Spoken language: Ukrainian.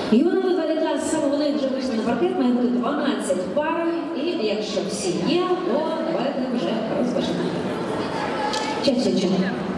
Юнали валіда саме вони вже вийшли на паркет, має бути 12 пар, і якщо всі є, то давайте вже розпочнемо. Час.